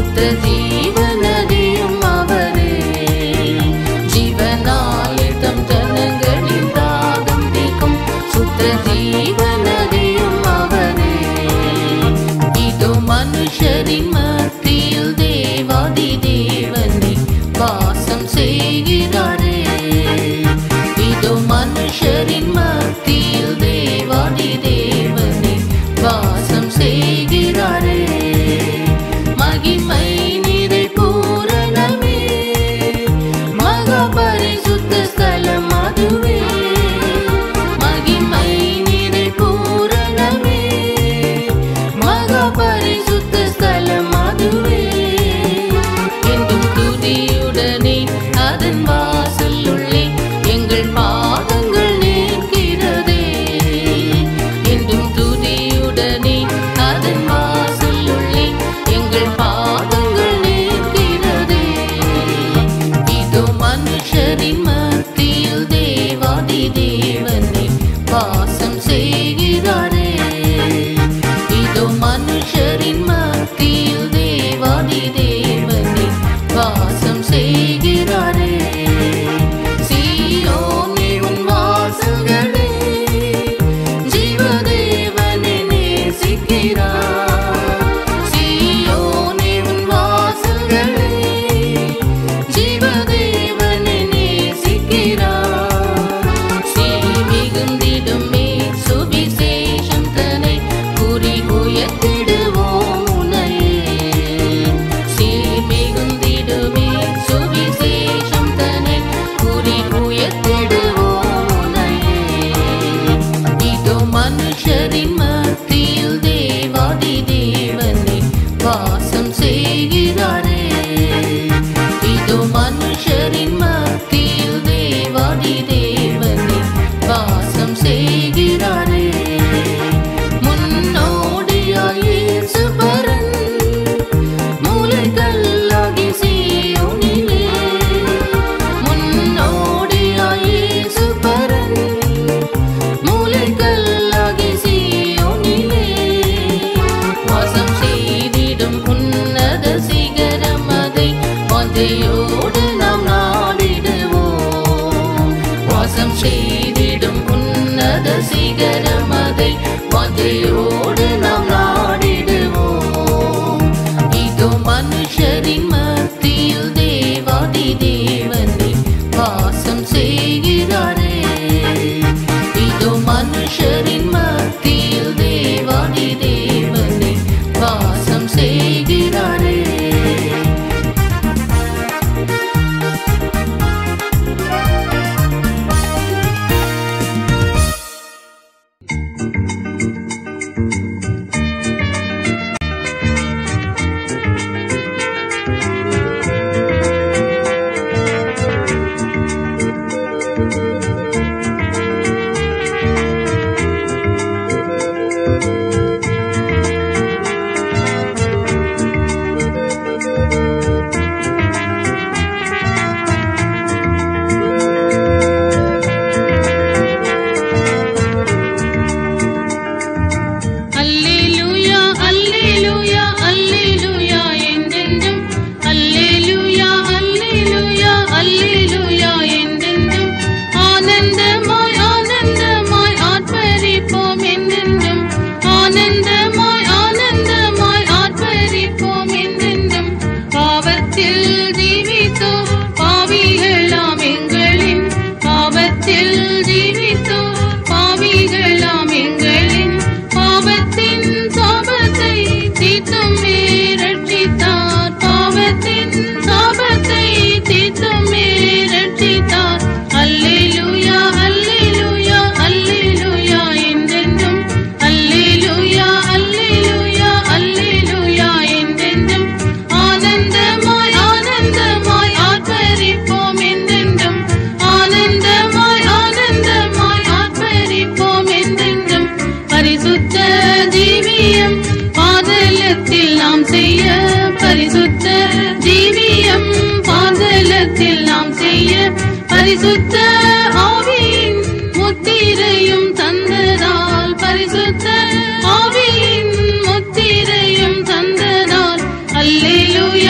சுத்த ஜீவநதியும் அவரே. ஜீவனாலே தம் ஜனங்களின் தாகம் தீர்க்கும் சுத்த ஜீவநதியும் அவரே. இதோ மனுஷரின் மத்தியில் தேவாதி தேவனே வாசம் செய்கிறாரே. இதோ மனுஷரின் மத்தியில் தேவாதி தேவனே வாசம் செய்கிறாரே. மகிமை நிறை பூரணமே மகா பரிசுத்த ஸ்தலம் அதுவே. மகிமை நிறை பூரணமே மகா பரிசுத்த ஸ்தலம் அதுவே. என்றும் துதியுடனே அதன் வாசல் உள்ளே எங்கள் பாதங்கள் நிற்கிறதே. என்றும் துதியுடனே அதன் வாசல் உள்ளே எங்கள் பாதங்கள் நிற்கிறதே. இதோ மனுஷரின் மத்தியில் தேவாதி தேவனே வாசம் செய்கிறாரே. இதோ மனுஷரின் மத்தியில் தேவாதி தேவனே வாசம் செய்கிறாரே. சீயோனே உன் வாசல்களே ஜீவதேவனை நேசிக்கிறார். சீயோனே உன் வாசல்களே ஜீவதேவனை நேசிக்கிறார். மிகுந்திடுமே சுவிசேஷம் தன்னை குறி உயர்த்திடுவோம் உன்னையே. மிகுந்திடுமே சுவிசேஷம் தன்னை குறி உயர்த்திடுவோம் உன்னையே. இதோ மனுஷரின் மத்தியில் தேவாதி தேவனே வாசம் செய்கிறாரே. இதோ மனுஷரின் மத்தியில் தேவாதி தேவனே வாசம் செய்கிறாரே. முன்னோடியாய் இயேசு பரன் மூலைக்கல்லாகி சீயோனிலே. முன்னோடியாய் இயேசு பரன் மூலைக்கல்லாகி சீயோனிலே. வாசம் செய்திடும் உன்னத சிகரம் அதை வாஞ்சையோடு நாம் நாடிடுவோம். வாசம் செய்திடும் உன்னத சிகரம் அதை வாஞ்சையோடு நாம் நாடிடுவோம். இதோ மனுஷரின் மத்தியில் தேவாதி தேவனே வாசம் செய்கிறாரே. இதோ மனுஷரின் மத்தியில் தேவாதி தேவனே வாசம் செய்கிறாரே. பரிசுத்த ஆவியின் முத்திரையும் தந்ததால், பரிசுத்த ஆவியின் முத்திரையும் தந்ததால், அல்லேலூயா.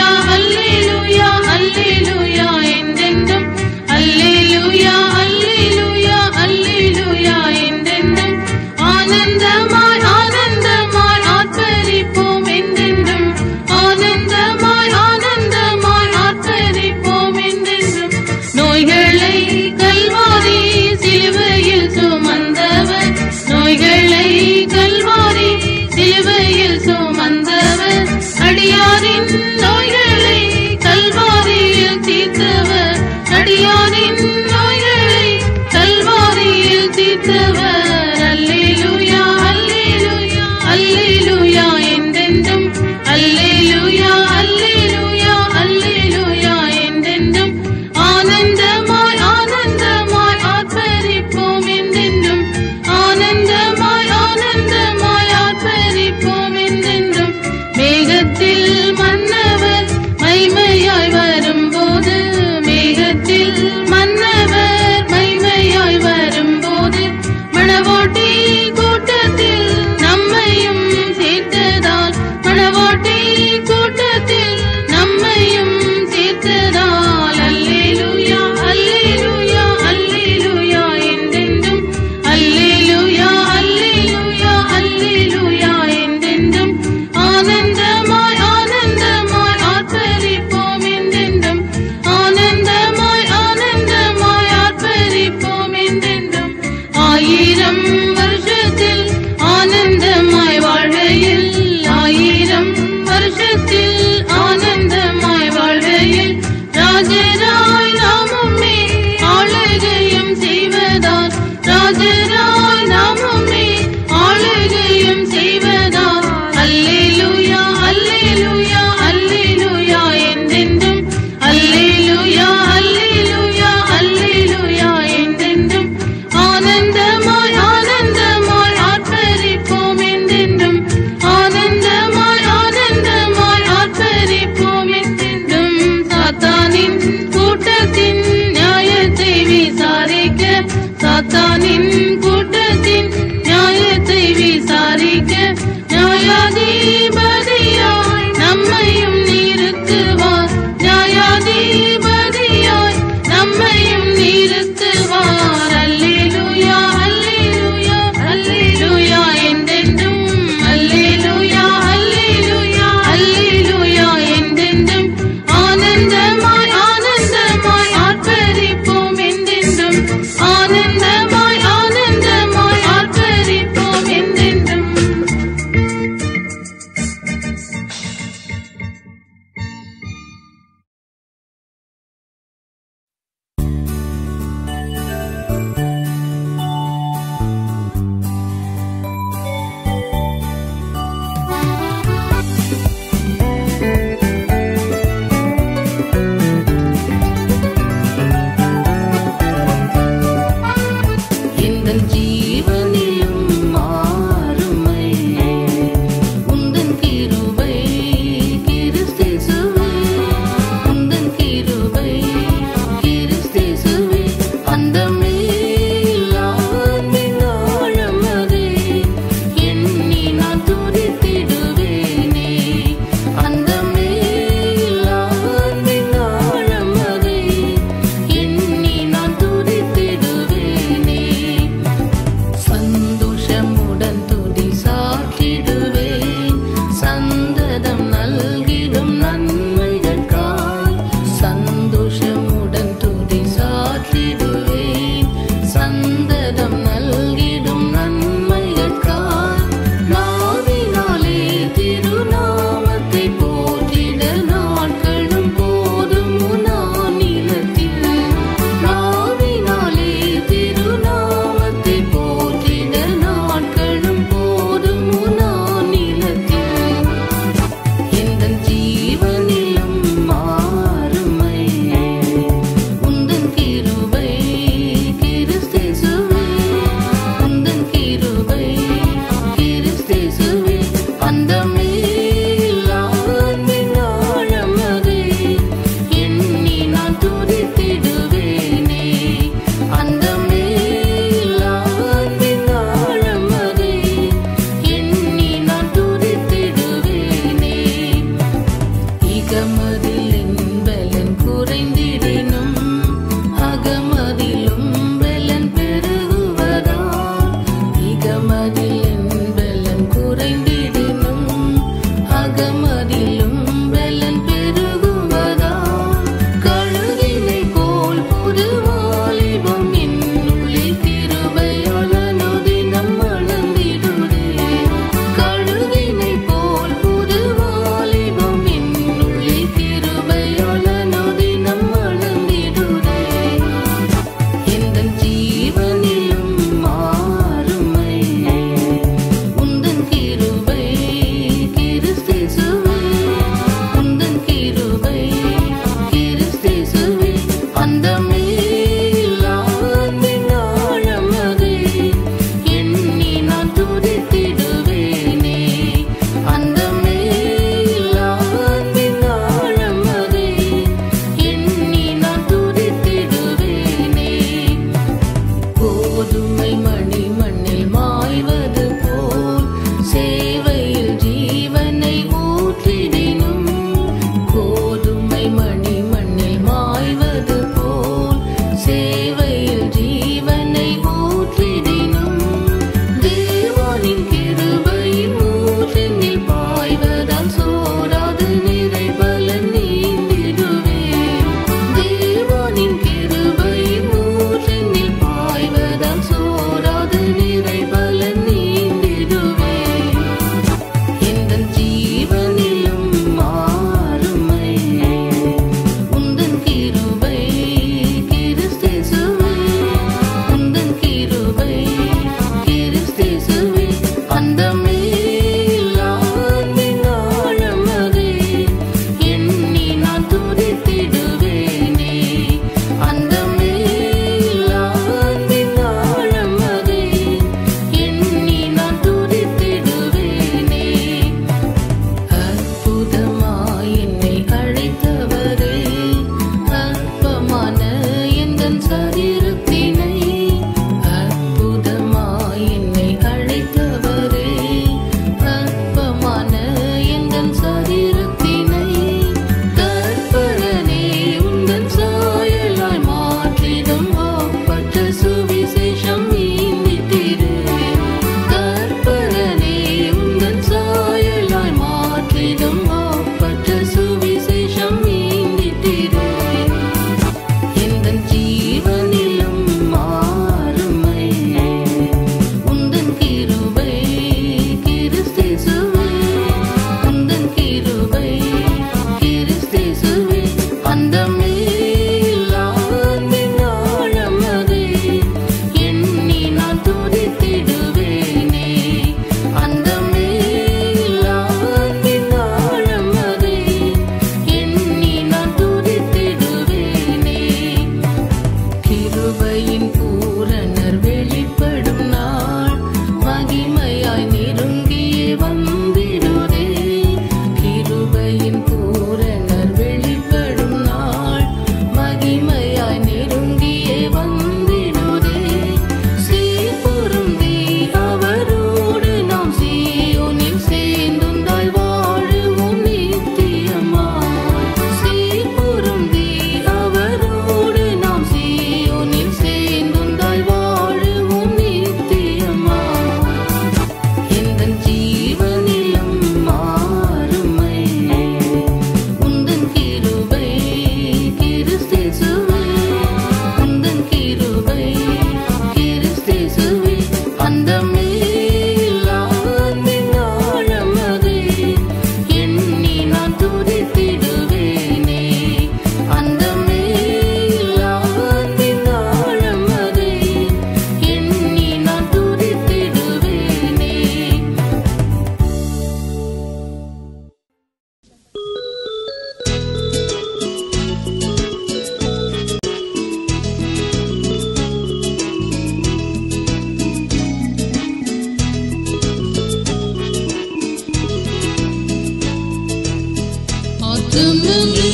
ஆத்துமமே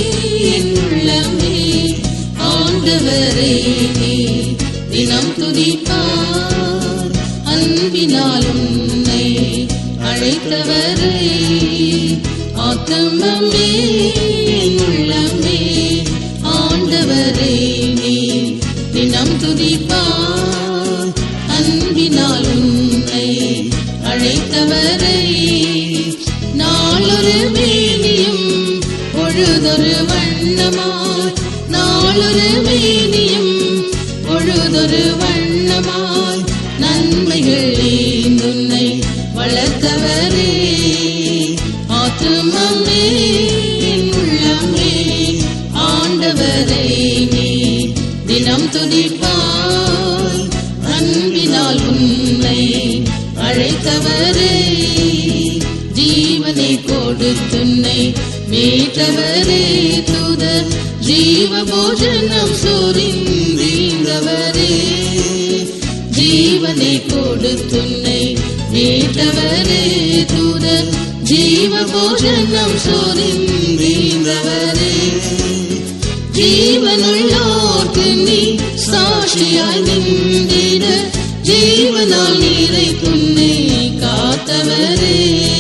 என் உள்ளமே ஆண்டவரை தினம் துதிப்பார். அன்பினால் உன்னை அழைத்தவரை ஆத்துமமே பொழுதொரு வண்ணமாய் நாளொரு மேனியும் பொழுதொரு வண்ணமாய் நன்மைகள் உன்னை வளர்த்தவரே. ஆத்துமமே என் உள்ளமே ஆண்டவரை நீ தினம் துதிப்பாய். அன்பினால் உன்னை அழைத்தவரே, ஜீவனை கொடுத்துன்னை மீட்டவரே. தூதர் ஜீவ போஜனம் சொரிந்தவரே, ஜீவனை கொடுத்துன்னை மீட்டவரே. தூதர் ஜீவ போஜனம் சொரிந்தவரே, ஜீவனுள்ளோர்க்கு நீ சாட்சியாய் நின்றிட ஜீவனால் நீரை துன்னை காத்தவரே.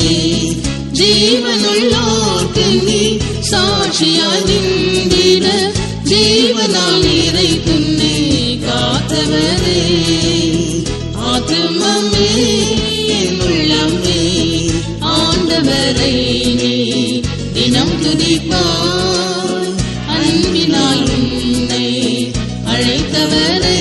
ஜீவனுள்ளோர்க்கு நீ சாட்சியாய் நின்றிட ஜீவனால் நீரை துன்னை காத்தவரே. ஆத்துமமே என் உள்ளமே ஆண்டவரை நீ தினம் துதிப்பாய். அன்பினால் உன்னை அழைத்தவரை.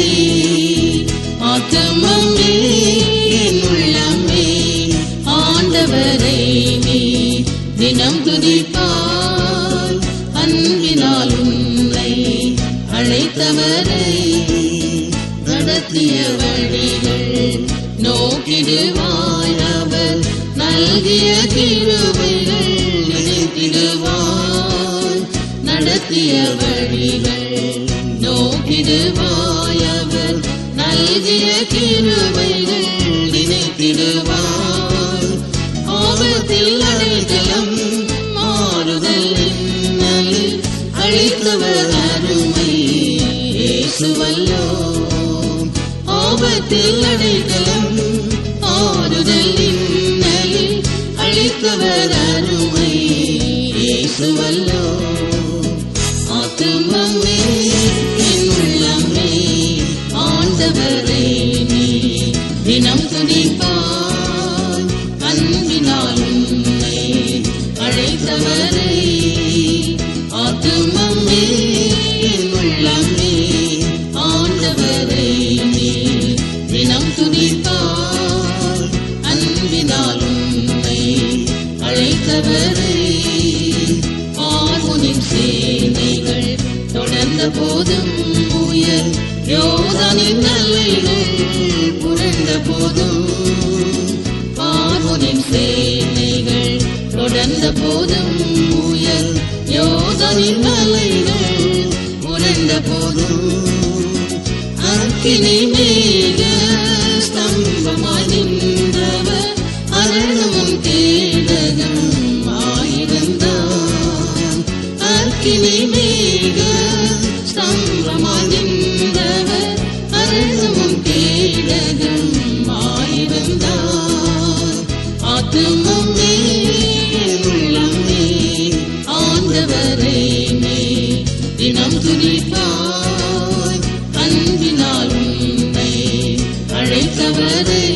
ஆத்துமமே என் உள்ளமே ஆண்டவரை நீ தினம் துதிப்பாய். அன்பினால் உன்னை அழைத்தவரை. நடத்திய வழிகள் நோக்கிடுவாய், அவர் நல்கிய கிருபைகள் நினைத்திடுவாய். நடத்திய வழிகள் நோக்கிடுவாய், அவர் நல்கிய கிருபைகள் நினைத்திடுவாய். ஆபத்தில் அடைக்கலம் மாறுதல் இன்னலில் அழைத்தவர் அருமை இயேசுவல்லோ. ஆபத்தில் அடைக்கலம் மாறுதல் இன்னலில் அழைத்தவர் அருமை இயேசுவல்லோ. ஆத்துமமே என் உள்ளமே ஆண்டவரை நீ தினம் துதிப்பாய். அன்பினால் உன்னை அழைத்தவரை. ஆத்துமமே என் உள்ளமே ஆண்டவரை நீ தினம் துதிப்பாய். அன்பினால் உன்னை அழைத்தவரை. பார்வோனின் சேனைகள் தொடர்ந்த போதும் உயர் யோர்தானின் எல்லைகள் புரண்ட போதும். பார்வோனின் சேனைகள் தொடர்ந்த போதும் உயர் யோர்தானின் எல்லைகள் புரண்ட போதும். அக்கினி மேக ஸ்தம்பமாய் நின்றவர் அரணமும் கேடகம் ஆயிருந்தார். அக்கினி மேக ஸ்தம்பமாய் நின்றவர் அரணமும் கேடகம் ஆயிருந்தார். ஆத்துமமே என் உள்ளமே ஆண்டவரை நீ தினம் துதிப்பாய். அன்பினால் உன்னை அழைத்தவரை.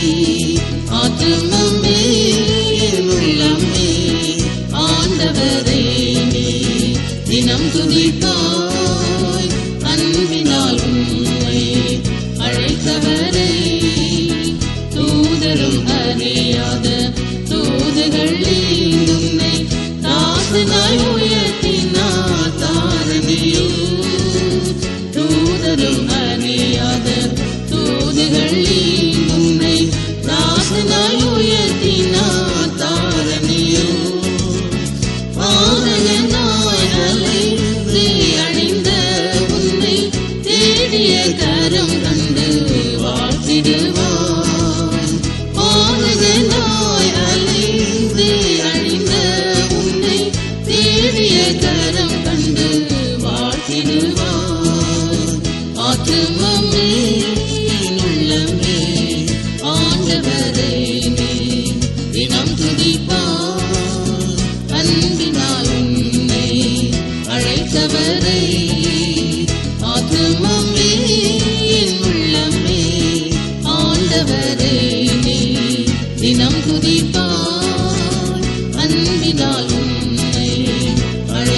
ஆத்துமமே என் உள்ளமே ஆண்டவரை நீ தினம் துதிப்பாய். அன்பினால் உன்னை அழைத்தவரை. தூதரும் அறியாத தூதுகள் உன்னை தாசனாய் உயர்த்தினார் தாரணியோ. தூதரும் அறியாத தூதுகள் உன்னை தாசனாய் உயர்த்தினார் தாரணியோ. பாதகனாய் அலைந்து அழிந்த உன்னை தேடிய கரம் கண்டு வாழ்த்திடுவான். பாதகனாய் அலைந்து அழிந்த உன்னை தேடிய கரம் கண்டு வாழ்த்திடுவான். ஆத்துமமே என் உள்ளமே ஆண்டவரை நீ தினம் துதிப்பாய். அன்பினால் உன்னை அழைத்தவரை. ஆத்துமமே என் உள்ளமே ஆண்டவரை நீ தினம் துதிப்பாய். அன்பினால் உன்னை அழை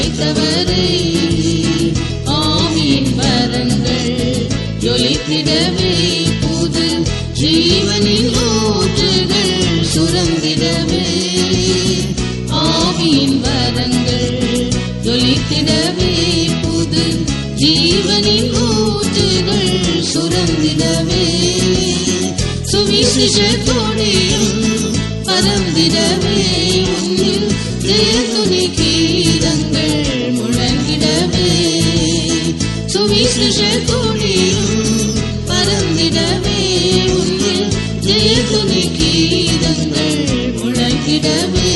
சுவிசேஷத்தோடியும் பறந்திடவே உன்னில் ஜெயத்துணி கீதங்கள் முழங்கிடவே சுவிசேஷத்தோடியும் பறந்திடவே உன்னில் ஜெயத்துணி கீதங்கள் முழங்கிடவே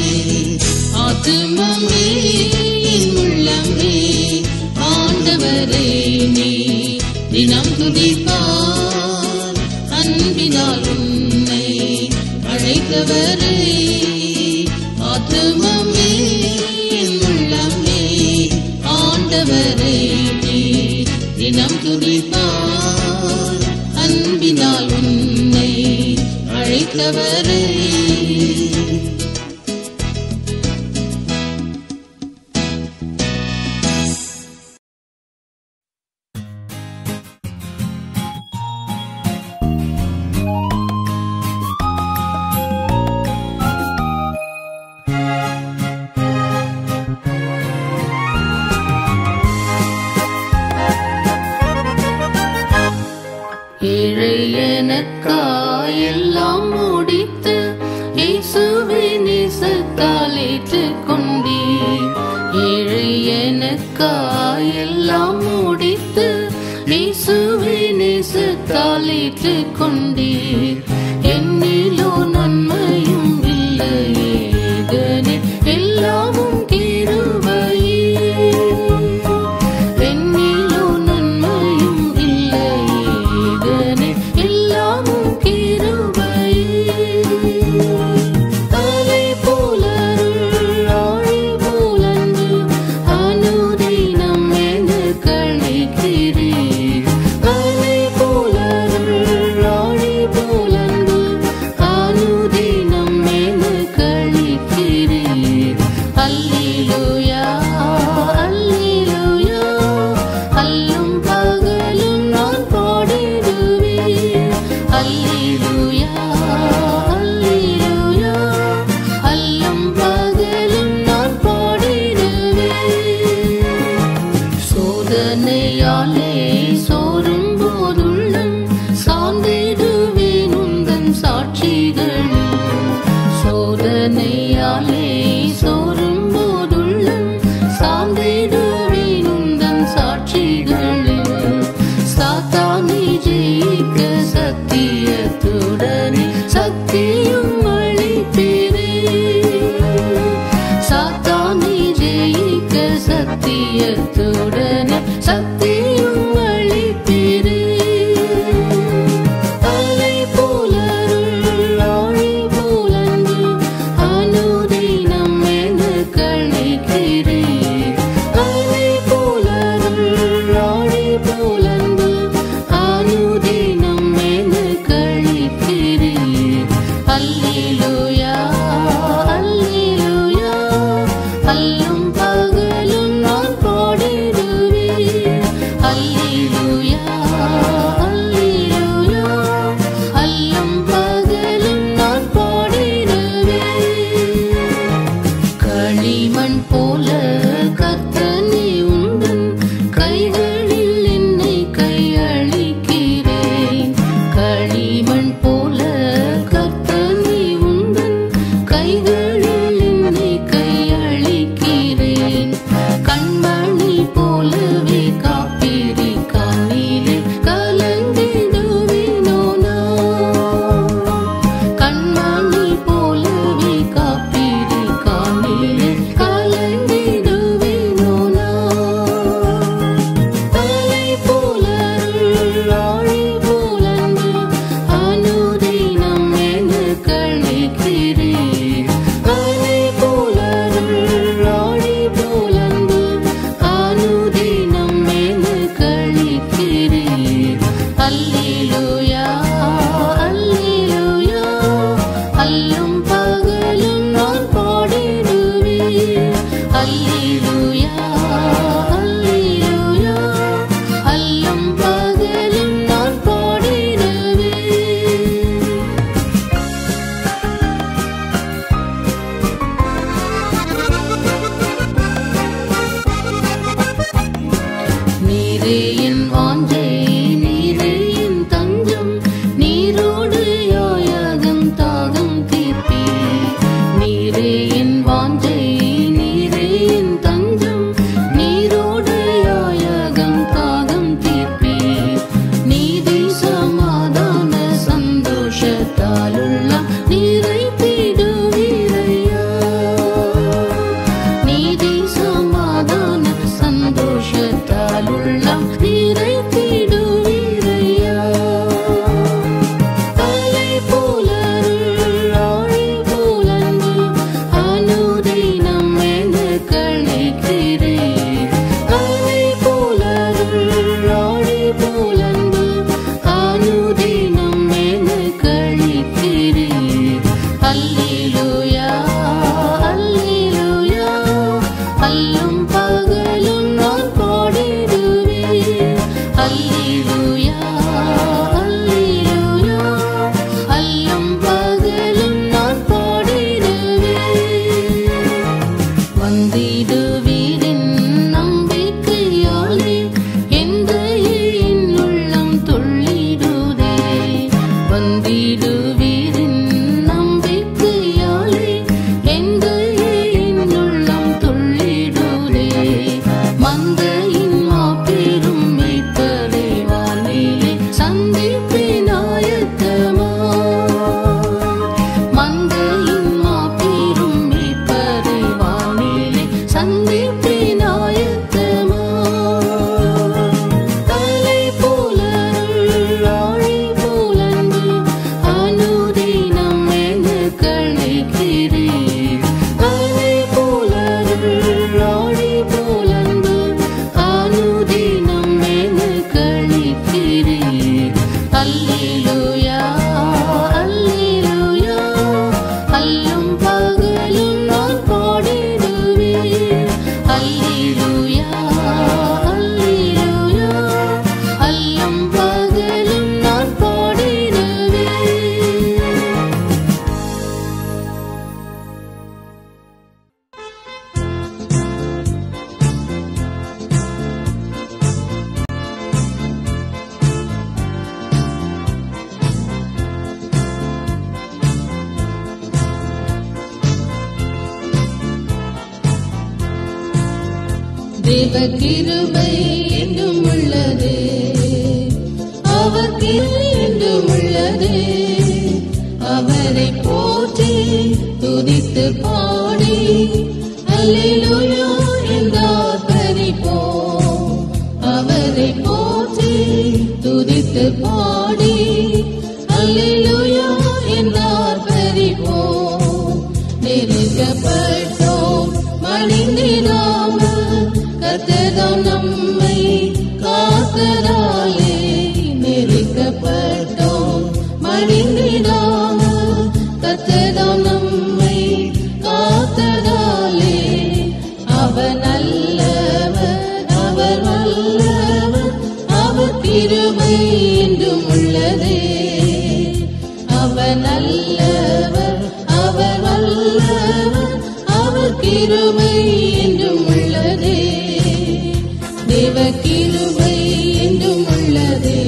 ஆத்துமமே என் உள்ளமே ஆண்டவரே நீ தினம் துதிப்பார் அன்பினால் உன்னை அழைத்தவரே ஆத்துமமே என் உள்ளமே ஆண்டவரே நீ தினம் துதிப்பார் அன்பினால் உன்னை அழைத்தவரே எல்லாம் முடித்து இயேசுவை நேசத்தால் ஏற்றுக்கொண்டீர். ஏழை எனக்காய் எல்லாம் முடித்து இயேசுவை நேசத்தால் ஏற்றுக்கொண்டீர். என்னிலோ நன்மையும் இல்லையே எல்லாமும் கிருபையே. என்னிலோ நன்மையும் இல்லையே எல்லாமும் கிருபையே. அலை போலருள் ஆழி போலன்று அனுதினம் எனக்கு அளிக்கிறீர். அலை போலருள் ஆழி போலன்று அனுதினம் எனக்கு அளிக்கிறீர். அல்லேலூயா அல்லேலூயா அல்லும் பகலும் நான் பாடிடுவேன். அல்லேலூயா அல்லேலூயா அல்லும் பகலும் நான் பாடிடுவேன். சோதனையாலே சோரும் போதுள்ளம் சார்ந்திடுவேன் உந்தன் சாட்சிகளில். சோதனையாலே சோரும் போதுள்ளம் சார்ந்திடுவேன் உந்தன் சாட்சிகளில். சாத்தானை ஜெயிக்க சத்தியத்துடனே சக்தியும் அளிப்பீரே. சாத்தானை ஜெயிக்க சத்தியத்துடனே சக்தியும் அளிப்பீரே. அலை போலருள் ஆழி போலன்று அனுதினம் எனக்கு அளிக்கிறீர். அலை போலருள் ஆழி போலன்று அனுதினம் எனக்கு அளிக்கிறீர். அல்லேலூயா அல்லேலூயா அல்லும் பகலும் நான் பாடிடுவேன். அல்லேலூயா அல்லேலூயா அல்லும் பகலும் நான் பாடிடுவேன். களிமண் போல கர்த்தனே உந்தன் கைகளில் என்னை கையளிக்கிறேன். களிமண் போல கர்த்தனே உந்தன் கைகளில் என்னை கையளிக்கிறேன். கண்மணி போலவே காப்பீரி கண்ணிலே கலந்திடுவேனோ நான். கண்மணி போலவே காப்பீரி கண்ணிலே கலந்திடுவேனோ நான். அலை போலருள் ஆழி போலன்று அனுதினம் எனக்கு அளிக்கிறீர். அலை போலருள் ஆழி போலன்று அனுதினம் எனக்கு அளிக்கிறீர். அல்லேலூயா அல்லேலூயா அல்லும் பகலும் நான் பாடிடுவேன். அல்லேலூயா அல்லேலூயா அல்லும் பகலும் நான் பாடிடுவேன். நீரே என் வாஞ்சை நீரே என் தஞ்சம் நீரோடு யார் அன்பினால் உள்ளம் நிறைத்திடுவீரையா. அலை போலருள் ஆழி போலன்பு அனுதினம் எனக்கு அளிக்கிறீர். அலை போலருள் ஆழி போலன்பு அனுதினம் எனக்கு அளிக்கிறீர். அல்லேலூயா அல்லேலூயா அல்லும் பகலும் நான் பாடிடுவேன். அல்லேலூயா அல்லேலூயா அல்லும் பகலும் நான் பாடிடுவேன். வந்திடுவீரின் நம்பிக்கையாலே என்று என் உள்ளம் துள்ளிடுதே. வந்திடுவீரின் நம்பிக்கையாலே என்று என் உள்ளம் துள்ளிடுதே. மந்தையின் மாபெரும் மேய்ப்பரை வானிலே சந்திப்பேன் ஆயத்தமா. மந்தையின் மாபெரும் மேய்ப்பரை வானிலே சந்திப்பேன் ஆயத்தமா. அலை போலருள் ஆழி போலன்பு அனுதினம் எனக்கு அளிக்கிறீர். அலை போலருள் ஆழி போலன்பு அனுதினம் எனக்கு அளிக்கிறீர். அல்லேலூயா அல்லேலூயா அல்லும் பகலும் நான் பாடிடுவேன். அல்லேலூயா அல்லேலூயா அல்லும் பகலும் நான் பாடிடுவேன். தேவ கிருபை என்றும் உள்ளது, அவர் கிருபை என்றும் உள்ளது. அவரை போற்றி துதித்து பாடி அல்லேலூயா என்றார் பரிபோம். அவரை போற்றி துதித்து பாடி அல்லேலூயா என்றார் பரிபோம். நெருக்கப்பட்டோம் மடிந்திடாமல் கர்த்தர் நம்மை காத்ததாலே. நெருக்கப்பட்டோம் மடிந்திடாமல் கர்த்தர் நம்மை காத்ததாலே. அவர் நல்லவர் அவர் வல்லவர் அவர் கிருபை என்றும் உள்ளதே. அவர் நல்லவர் அவர் வல்லவர் அவர் கிருபை என்றும் உள்ளதே. தேவ கிருபை என்றும் உள்ளதே.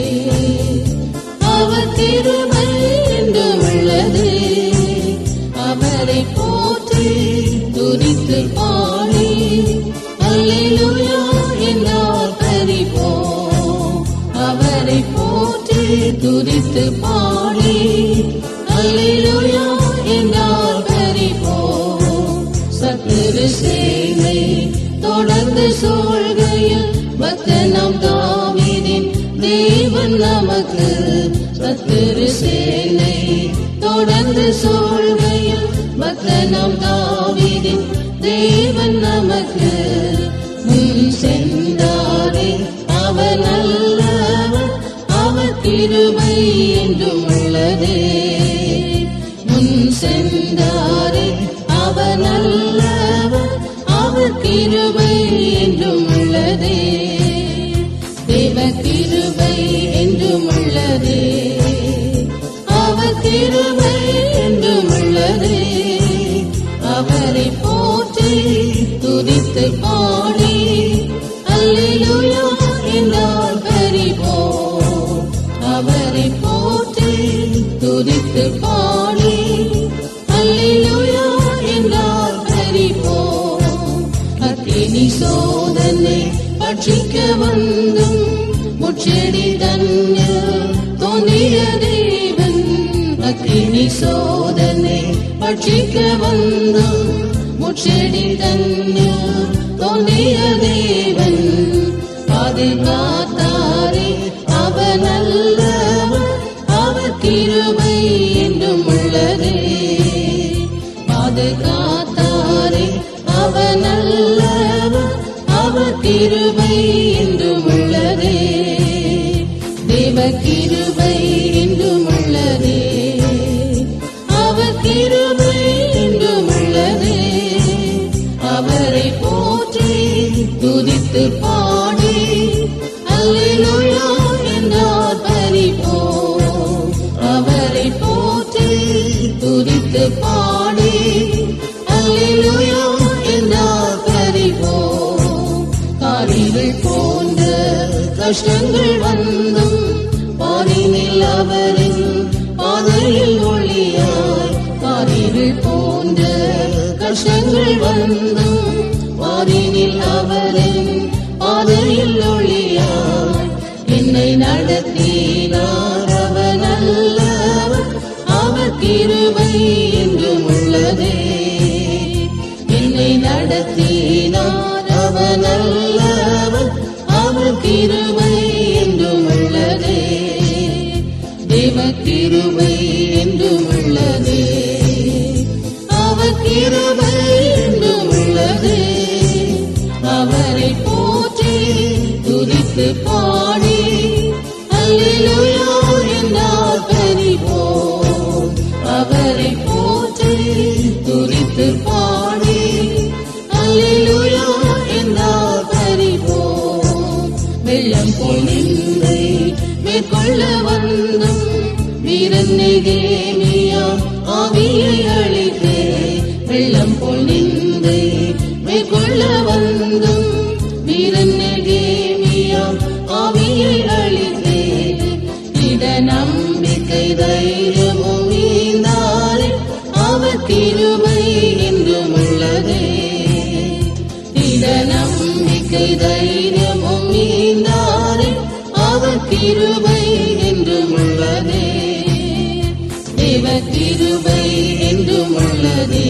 அவர் கிருபை என்றும் உள்ளதே. அவரை போற்றி துதித்து பாடி அல்லேலூயா என்றார் பரிபோம். அவரை போற்றி துதித்து பாடி அல்லேலூயா என்றார் பரிபோம். சத்துரு சேனை தொடர்ந்து சூழ்கையில் பக்தனாம் தாவீதின் தேவன் நமக்கு. சத்துரு சேனை தொடர்ந்து சூழ்கையில் பக்தனாம் தாவீதின் தேவன் நமக்கு. முன் சென்றாரே அவர் நல்லவர் அவர் கிருபை என்றும் உள்ளதே. முன் சென்றாரே அவர் நல்லவர் அவர் கிருபை என்றும் உள்ளதே. தேவ கிருபை என்றும் உள்ளதே. அவர் கிருபை என்றும் உள்ளதே. அவரை போற்றி துதித்து பாடி அல்லேலூயா என்றார் பரிபோம். அவரை போற்றி துதித்து பாடி அல்லேலூயா என்றார் பரிபோம். அக்கினி சோதனை பட்சிக்க வந்தும் முச்செடி தன்னில் தோன்றிய தேவன். அக்கினி சோதனை பட்சிக்க வந்தும் முச்செடி தன்னில் தோன்றிய தேவன். பாதை துதித்து பாடி அல்லேலூயா என்றார் பரிபோம். அவரை போற்றி துதித்து பாடி அல்லேலூயா என்றார் பரிபோம். காரிகள் போன்ற கஷ்டங்கள் வந்தும் பாரினில் அவரின் பாதையில் ஒளியாய். காரிகள் போன்ற கஷ்டங்கள் வந்தும் பாரினில் அவரின் பாதையில் ஒளியாய். என்னை நடத்தினார் அவர் நல்லவர், அவர் கிருபை என்றும் உள்ளதே. என்னை நடத்தினார் அவர் நல்லவர், அவர் கிருபை என்றும் உள்ளதே. தேவ கிருபை என்றும் உள்ளதே, அவர் கிருபை என்றும் உள்ளதே. அவரை போற்றி துதித்து பாடி அல்லேலூயா என்றார் பரிபோம். அவரை போற்றி துதித்து பாடி அல்லேலூயா என்றார் பரிபோம். வெள்ளம் போல் நின்றை மேற்கொள்ள வந்தும் வீரன் நெகேமியா ஆவியை அழித்தே. வெள்ளம் போல் நின்றை மேற்கொள்ள வந்தும் வீரன் நெகேமியா ஆவியை அழித்தே. இட நம்பிக்கை தைரியமும் நீந்தாரே, அவர் கிருபை என்றும் உள்ளதே. இட நம்பிக்கை தைரியமும் நீந்தாரே, அவர் கிருபை என்றும் உள்ளதே. தேவ கிருபை என்றும் உள்ளதே,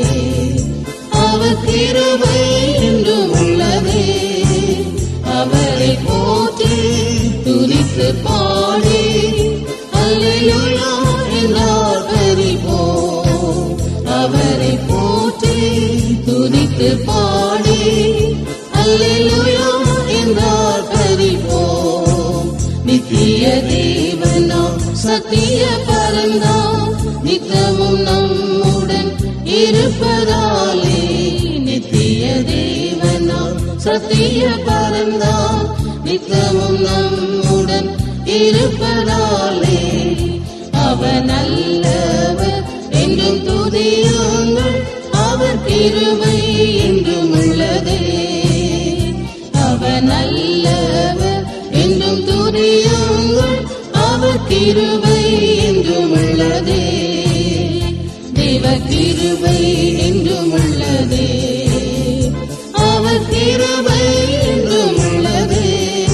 அவர் கிருபை என்றும் உள்ளதே. அவரை போற்றி துதித்து பாடி அல்லேலூயா என்றார் பரிபோம். அவரை போற்றி துதித்து பாடி அல்லேலூயா என்றார் பரிபோம். நித்திய தேவனாம் சத்திய பரந்தாம் நித்தமும் நம்முடன் இருப்பதாலே. நித்திய தேவனாம் சத்திய பரந்தாம் நித்தமும் நம்முடன் இருப்பதாலே. அவர் நல்லவர் என்றும் துதியுங்கள், அவர் கிருபை என்றும் உள்ளதே. அவர் நல்லவர் என்றும் துதியுங்கள், அவர் கிருபை என்றும் உள்ளதே. தேவ கிருபை என்றும் உள்ளதே, அவர் கிருபை என்றும் உள்ளதே.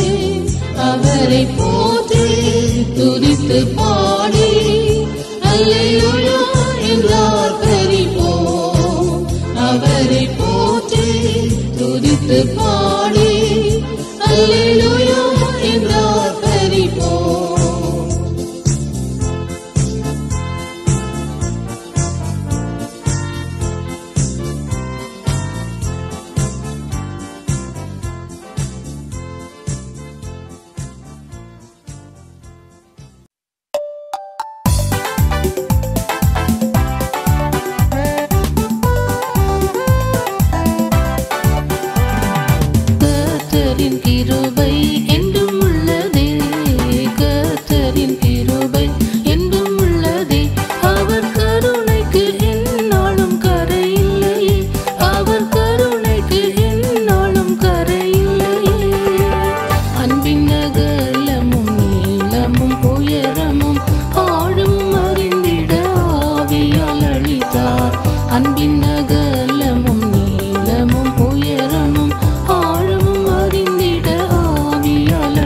அவரை போற்றி துதித்து பாடி அல்லேலூயா என்றார் பரிபோம். அவரை போற்றி துதித்து பாடி அல்லேலூயா என்றார் பரிபோம். கர்த்தரின் கிருபை என்றும் உள்ளதே, கர்த்தரின் கிருபை என்றும் உள்ளதே. அவர் கருணைக்கு எந்நாளும் கரையில்லையே, அவர் கருணைக்கு எந்நாளும் கரையில்லையே. அன்பின் அகலமும் நீளமும் உயரமும் ஆழும் அறிந்திட ஆவியால் அளித்தார். அன்பின் அகலமும் நீளமும் உயரமும் ஆழமும் அறிந்திட ஆவியால்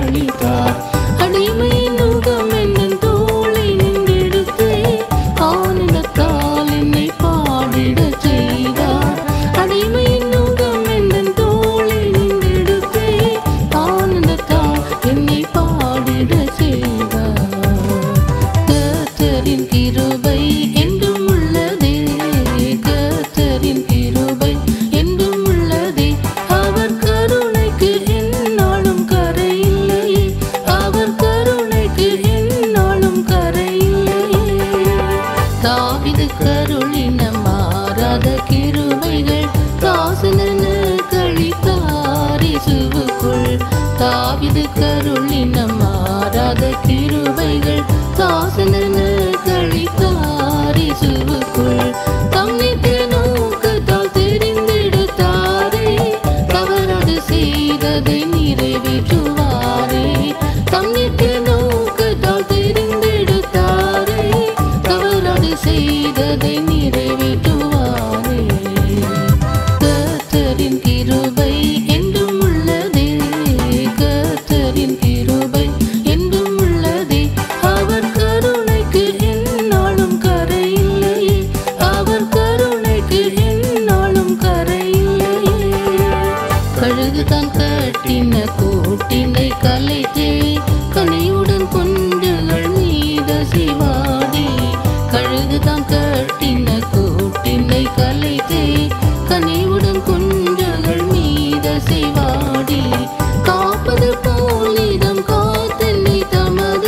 கழுகுதான் கட்டின கூட்டினை கலைத்தே கனியுடன் குஞ்சுகள் மீதசைவாடி. கழுகுதான் கட்டின கூட்டினை கலைத்தே கனிவுடன் குஞ்சுகள் மீதசைவாடி. காப்பது போல் இதம் காத்தென்னை தமது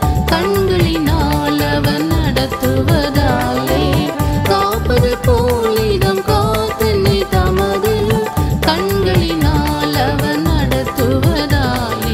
கண்களினால் அவன் நடத்துவதாலே. காப்பது போல் இதம் காத்தென்னை தமது கண்களினால் அவன் நடத்துவதாலே.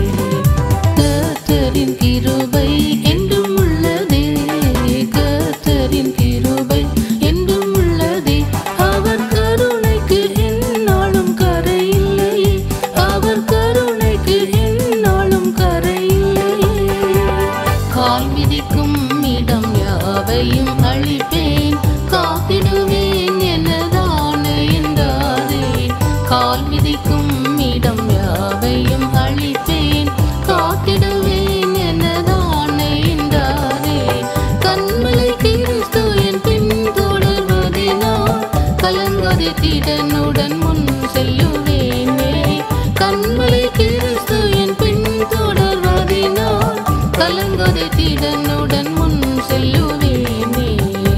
கர்த்தரின் கிருபை என்றும் உள்ளதே, கர்த்தரின் கிருபை என்றும் உள்ளதே. அவர் கருணைக்கு எந்நாளும் கரையில்லையே, அவர் கருணைக்கு எந்நாளும் கரையில்லையே. கால் மிதிக்கும் இடம் யாவையும் அழிப்பேன், காத்திடுவேன் எனதானே என்றாரே. கால் மிதிக்கும் இடம் யாவையும் அழிப்பேன், காத்திடுவேன் எனதானே என்றாரே. கண்மலை கிறிஸ்து என் பின் தொடர்வதினால் கலங்காதே திடனுடன் முன் செல்லுவேனே. கண்மலை கிறிஸ்து என் பின் தொடர்வதினால் கலங்காதே திடனுடன் முன் செல்லுவேனே.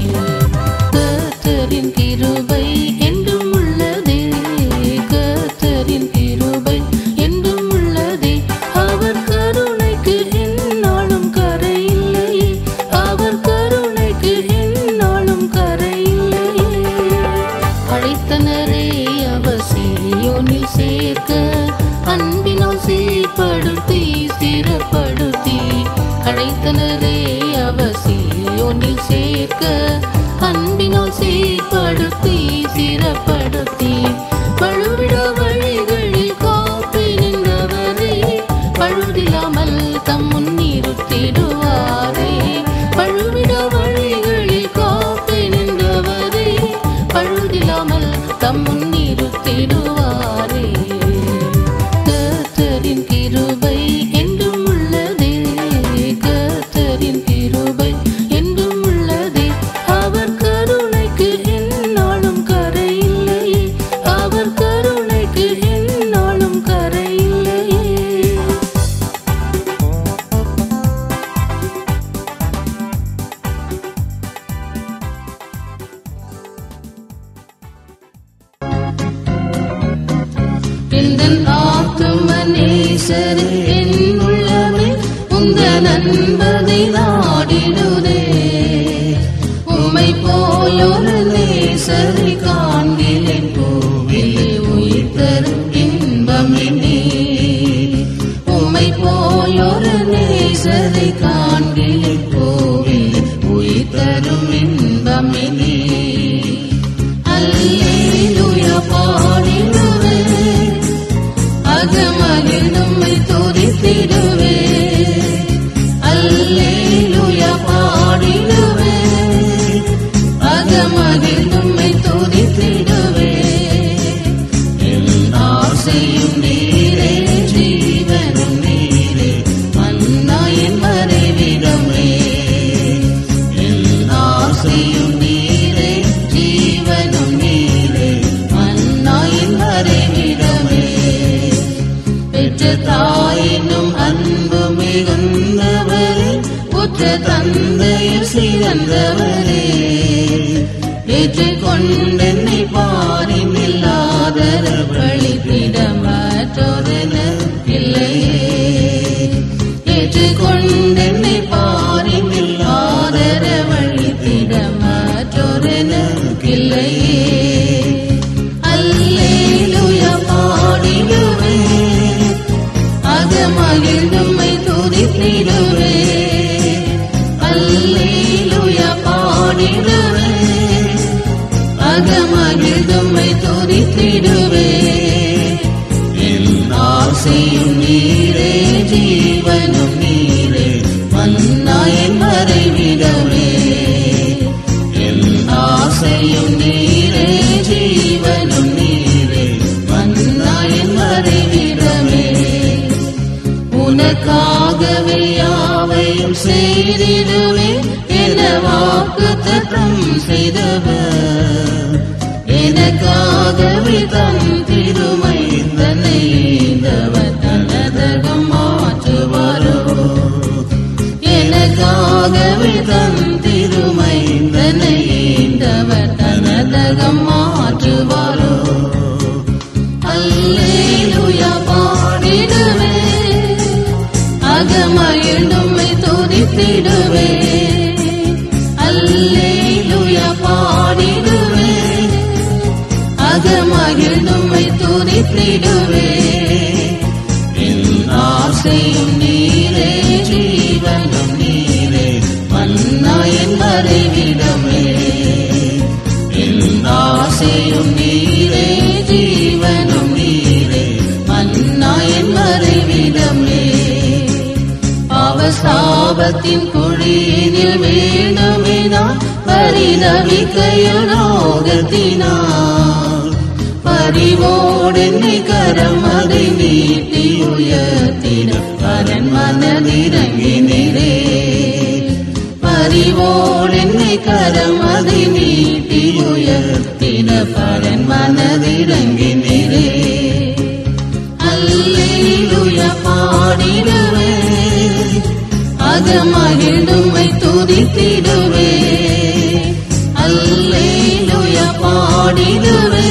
கர்த்தரின் கிருபை என்றும் உள்ளதே, கர்த்தரின் கிருபை என்றும் உள்ளதே. அவர் கருணைக்கு எந்நாளும் கரையில்லையே, அவர் கருணைக்கு எந்நாளும் கரையில்லையே. அழைத்தனரே அவர் சீயோனில் சேர்க்க அன்பினால் சீர்படுத்தி ஸ்திரப்படுத்தி. அழைத்தனரே அவர் சீயோனில் சேர்க்க அன்பினால் சீர்படுத்தி ஸ்திரப்படுத்தி. பழுவிட வழிகளில் காப்பி நின்றவரே, பழுதில்லாமல் தம் முன் நிறுத்திடுவாரே. பழுவிட வழிகளில் காப்பி நின்றவரே, பழுதில்லாமல் தம் முன் நிறுத்திடுவாரே. கர்த்தரின் கிருபை என்றும் உள்ளதே, கர்த்தரின் கிருபை என்றும் உள்ளதே. அவர் கருணைக்கு எந்நாளும் கரையில்லையே, அவர் கருணைக்கு எந்நாளும் கரையில்லையே. எந்தன் ஆத்தும நேசரே என் உள்ளமே உந்தன் அன்பதை நாடிடுதே. உம்மை போலொரு நேசரை காண்கிலேன் பூவிலே உயிர் தரும் இன்பமினே. உம்மை போலொரு நேசரை காண்கிலேன் பூவிலே உயிர் தரும் இன்பமினே. அல்லேலூயா பாடிடுவேன், அகமகிழ்ந்து உம்மை துதித்திடுவேன். அல்லேலூயா பாடிடுவேன், அகமகிழ்ந்து உம்மை துதித்திடுவேன். என் ஆசையும் நீரே, ஜீவனும் நீரே, மன்னா என் மறைவிடமே. என் ஆசையும் நீரே, ஜீவனும் நீரே, மன்னா என் மறைவிடமே. பெற்ற தாயினும் அன்பு மிகுந்தவரே, உற்ற தந்தையில் சிறந்தவரே. ஏற்றுக்கொண்டென்னை பாரினில் ஆதரவளித்திட மற்றொருவரில்லையே. ஏற்றுக்கொண்டென்னை பாரினில் ஆதரவளித்திட மற்றொருவரில்லையே. அல்லேலூயா பாடிடுவேன், அகமகிழ்ந்து உம்மை துதித்திடுவேன். அல்லேலூயா பாடிடுவேன், அகமகிழ்ந்து உம்மை துதித்திடுவேன். என் ஆசையும் நீரே, ஜீவனும் நீரே, மன்னா என் மறைவிடமே. என் ஆசையும் நீரே, ஜீவனும் நீரே, மன்னா என் மறைவிடமே. உனக்காகவே யாவையும் செய்திடுவேன் என வாக்குத்தத்தம் செய்தவர். எனக்காகவே தன் திருமை தன்னை ஈந்தவர் தனதகம் மாற்றுவாரோ. எனக்காகவே தன் திருமை தன்னை ஈந்தவர் தனதகம் மாற்றுவாரோ. அல்லேலூயா பாடிடுவே, அகமகிழ்ந்தும்மை துதித்திடுவே. அல்லேலூயா பாடிடுவே, அகமகிழ்ந்தும்மை துதித்திடுவே. என் ஆசையும் நீரே, ஜீவனும் நீரே, மன்னா என் மறைவிடமே. என் ஆசையும் நீரே, ஜீவனும் நீரே, மன்னா என் மறைவிடமே. பாவசாபத்தின் குழியினில் வீணுமே நான் பரிதவிக்கையுலோகத்தினார். பரிவோடென்னை கரம் அதை நீட்டி உயர்த்திட பரன் மனதிறங்கினரே. பரிவோடென்னை கரம் அதை நீட்டி உயர்த்திட பரன் மனதிறங்கினரே. அல்லேலூயா பாடிடுவே, அகமகிழ்ந்தும்மை துதித்திடுவே. அல்லேலூயா பாடிடுவே,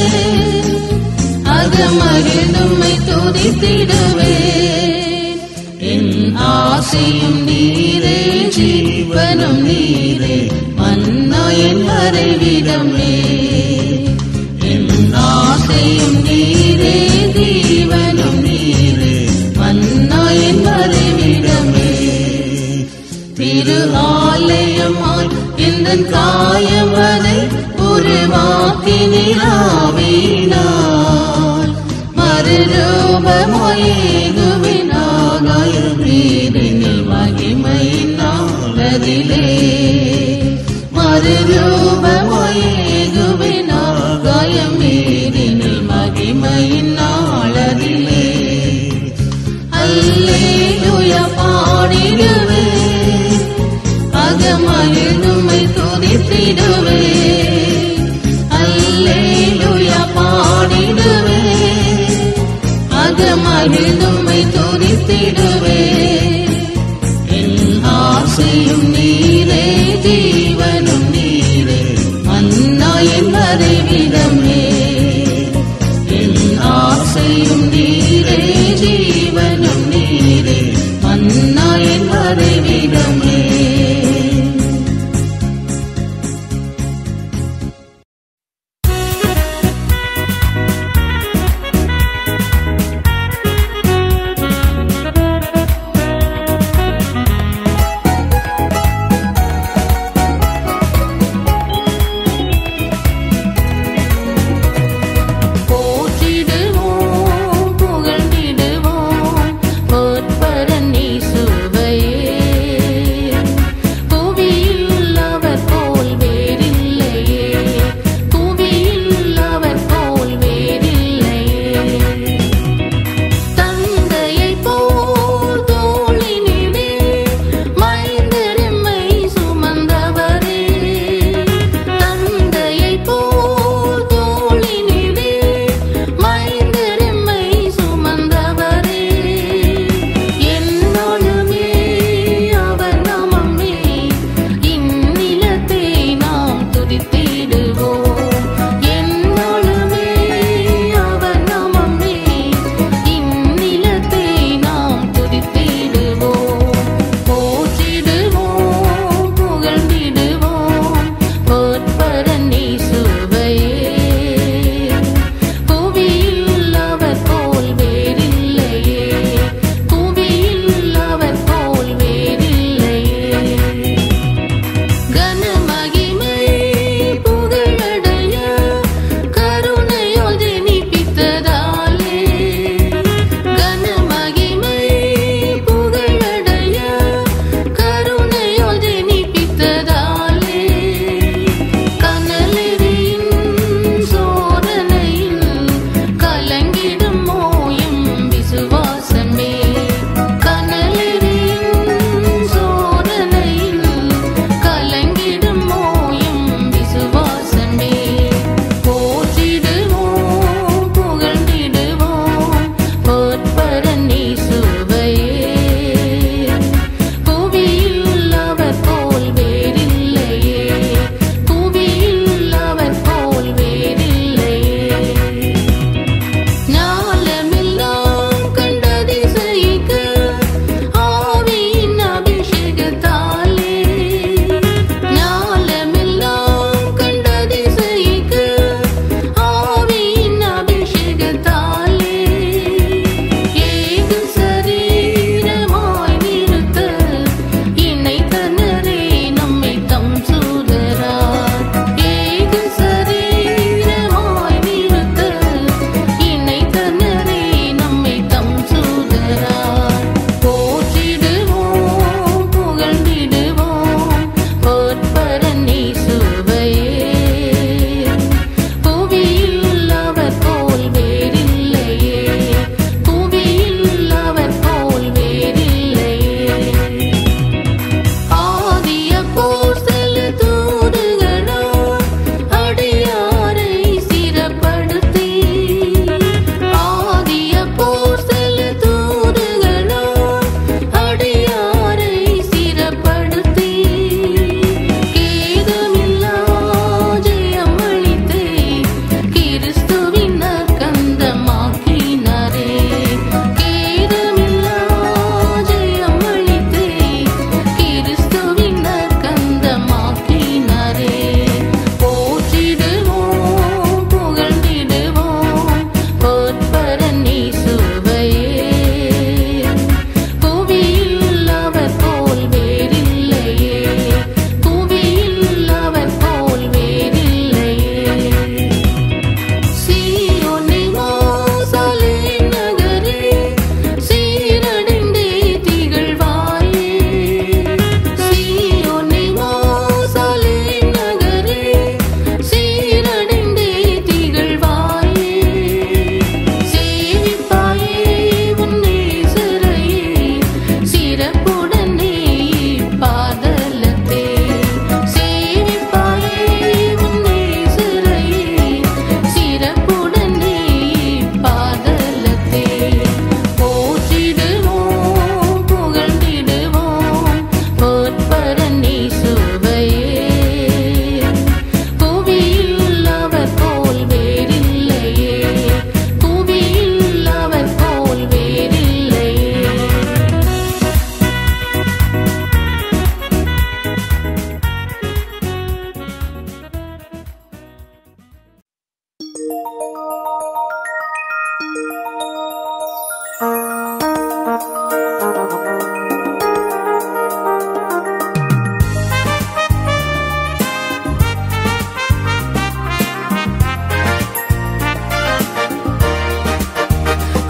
அகமகிழ்ந்தும்மை துதித்திடுவே. என் ஆசையும் நீரே, ஜீவனும் நீரே, மன்னா என் மறைவிடமே. என் ஆசையும் நீரே, ஜீவனும் நீரே, மன்னா என் மறைவிடமே. திரு ஆலயமாய் எந்தன் காயவனை உருவாக்கினாவினார். மறுரூபமாயேகுவினாகாயம் வீரினில் மகிமையினாலதிலே. மறுரூபமாயேகுவினாகாயம் வீரினில் மகிமையினாலதிலே. அல்லேலூயா பாடிடுவே, அகமகிழ்ந்தும்மை துதித்திடுவே. அல்லேலூயா பாடிடுவே, அகமகிழ்ந்தும்மை துதித்திடுவே. என் ஆசையும் நீரே, ஜீவனும் நீரே, மன்னா என் மறைவிடமே. என் ஆசையும் நீரே, ஜீவனும் நீரே, மன்னா என் மறைவிடமே.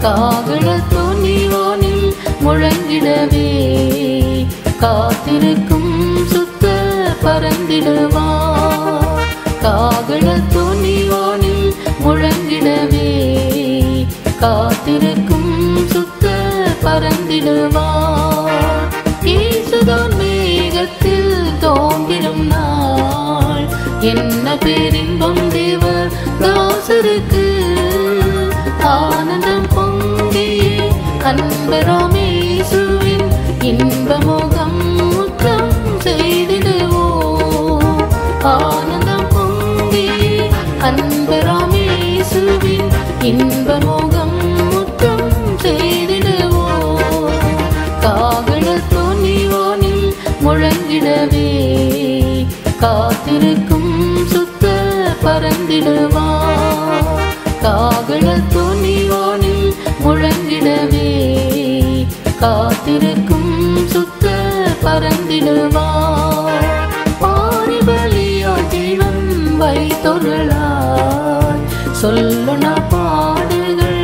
காகளத்தோனி வானில் முழங்கிடவே காத்திருக்கும் சுத்த பறந்திடுவார். காகளத்தோனி வானில் முழங்கிடவே காத்திருக்கும் சுத்த பறந்திடுவார். இயேசுதான் மேகத்தில் தோன்றிடும் நாள் என்ன பேரின்பம் தேவ தாசருக்கு. ஆனந்தம் பொங்கியே அன்பராம் இயேசுவின் இன்பமுகம் முத்தம் செய்திடுவோம். ஆனந்தம் பொங்கியே அன்பராம் இயேசுவின் இன்பமுகம் முத்தம் செய்திடுவோம். காகளத்தோனி வானில் முழங்கிடவே காத்திருக்கும் சுத்த பறந்திடுவார். காகளத்தோனி வானில் முழங்கிடவே காத்திருக்கும் சுத்த பறந்திடுவார். பாரிபலியாய் ஜீவன் வைத்தொருளாய் சொல்லுனா பாடுகள்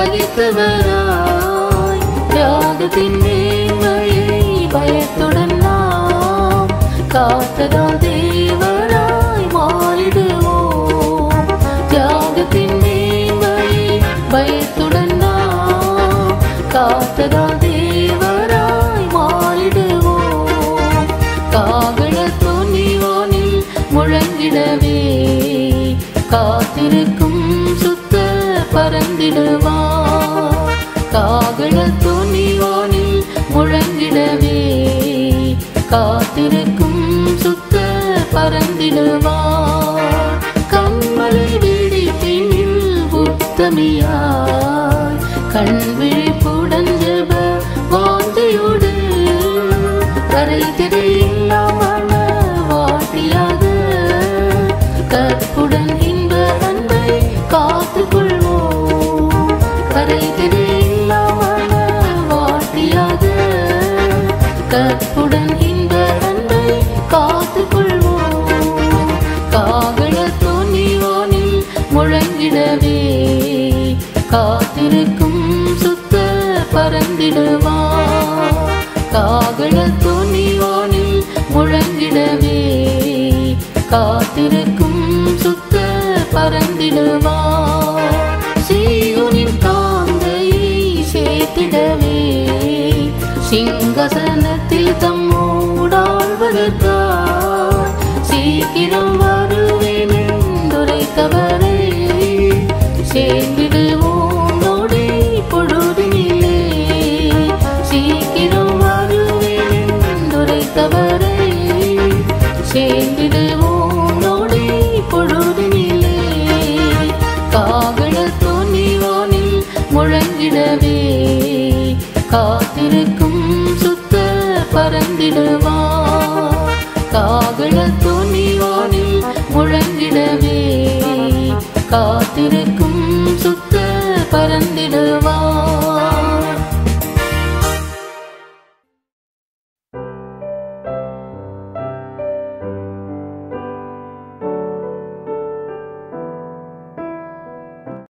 சகித்தவராய் தியாகத்தின் மேன்மையை பயத்துடன் நாம் காத்ததால் தேவராய் மாறிடுவோம். தியாகத்தின் மேன்மையை பயத்துடன் நாம் காத்ததால் தேவராய் மாறிடுவோம். காகளத்தோனி வானில் முழங்கிடவே காத்திருக்கும் சுத்த பறந்திடுவார். காகளத்தோனி வானில் முழங்கிடவே காத்திருக்கும் சுத்த பறந்திடுவார். கண்மலை விழிப்பினில் உத்தமியாய் கண்விழிப்புடன் ஜெப வாஞ்சையோடு கரை திரையில்லாம வாட்டியாக கற்புடன் இன்ப அன்பை காத்துக்கொள்வோம். கரை திரையில்லாம வாட்டியாக கற்புடன் இன்ப அன்பை காத்துக்கொள்வோம். காகளத்தோனி வானில் முழங்கிடவே காத்திருக்கும் சுத்த பறந்திடுவார். காகளத்தோனி வானில் முழங்கிடவே காத்திருக்கும் சுத்த பறந்திடுவார். சீயோனின் காந்தையை சேர்த்திடவே சிங்காசனத்தில் தம்மோடாழ்வதற்காய் சீக்கிரம் வருவேன் என்றுரைத்தவரை சேர்ந்திடுவோம் நொடி பொழுதினிலே. சீக்கிரம் வருவேன் என்றுரைத்தவரை சேர்ந்திடுவோம் நொடி பொழுதினிலே. காகளத்தோனி வானில் முழங்கிடவே காத்திருக்கும் சுத்த பறந்திடுவார். காகளத்தோனி வானில் முழங்கிடவே காத்திருக்கும் சுத்த பறந்திடுவார்.